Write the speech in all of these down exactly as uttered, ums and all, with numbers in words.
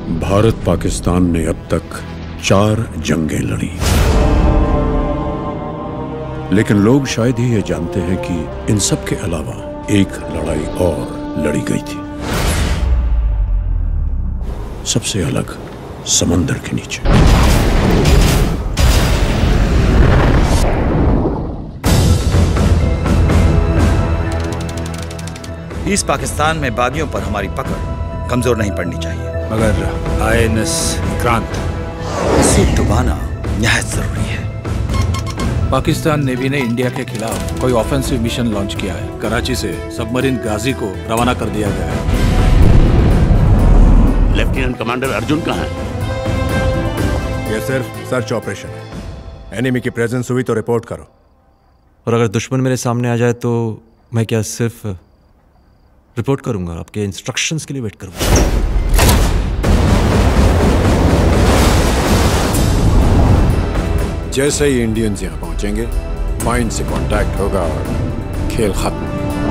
भारत पाकिस्तान ने अब तक चार जंगें लड़ी, लेकिन लोग शायद ही ये जानते हैं कि इन सब के अलावा एक लड़ाई और लड़ी गई थी, सबसे अलग, समंदर के नीचे। ईस्ट पाकिस्तान में बागियों पर हमारी पकड़ कमजोर नहीं पड़नी चाहिए, मगर आई एन एस विक्रांत इसे डुबाना निहायत जरूरी है। पाकिस्तान नेवी ने इंडिया के खिलाफ कोई ऑफेंसिव मिशन लॉन्च किया है। कराची से सबमरीन गाजी को रवाना कर दिया गया है। लेफ्टिनेंट कमांडर अर्जुन कहाँ है? यह सिर्फ सर्च ऑपरेशन है। एनिमी की प्रेजेंस हुई तो रिपोर्ट करो। और अगर दुश्मन मेरे सामने आ जाए तो मैं क्या सिर्फ रिपोर्ट करूंगा? आपके इंस्ट्रक्शंस के लिए वेट करूंगा। जैसे ही इंडियंस यहाँ पहुंचेंगे, माइन से कांटेक्ट होगा और खेल खत्म।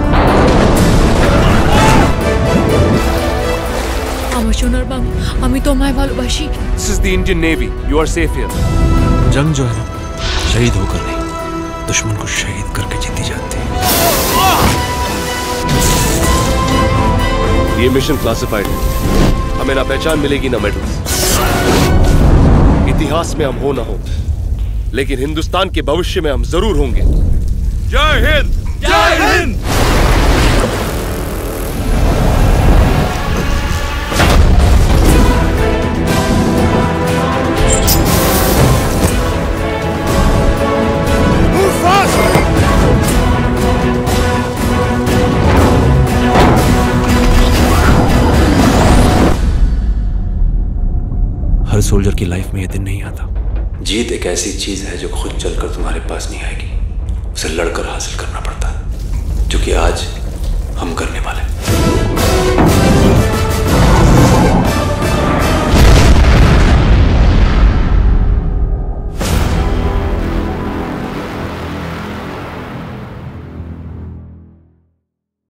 আমার সোনার বাবু, আমি তোমায় ভালোবাসি। This is the Indian Navy. You are safe here. जंग जो है ना, शहीद होकर नहीं, दुश्मन को शहीद करके जीती जाती है। ये मिशन क्लासिफाइड है। हमें ना पहचान मिलेगी ना मेडल्स। इतिहास में हम हो ना हो, लेकिन हिंदुस्तान के भविष्य में हम जरूर होंगे। जय हिंद! जय हिंद! हर सोल्जर की लाइफ में यह दिन नहीं आता। जीत एक ऐसी चीज है जो खुद चलकर तुम्हारे पास नहीं आएगी, उसे लड़कर हासिल करना पड़ता है, जो कि आज हम करने वाले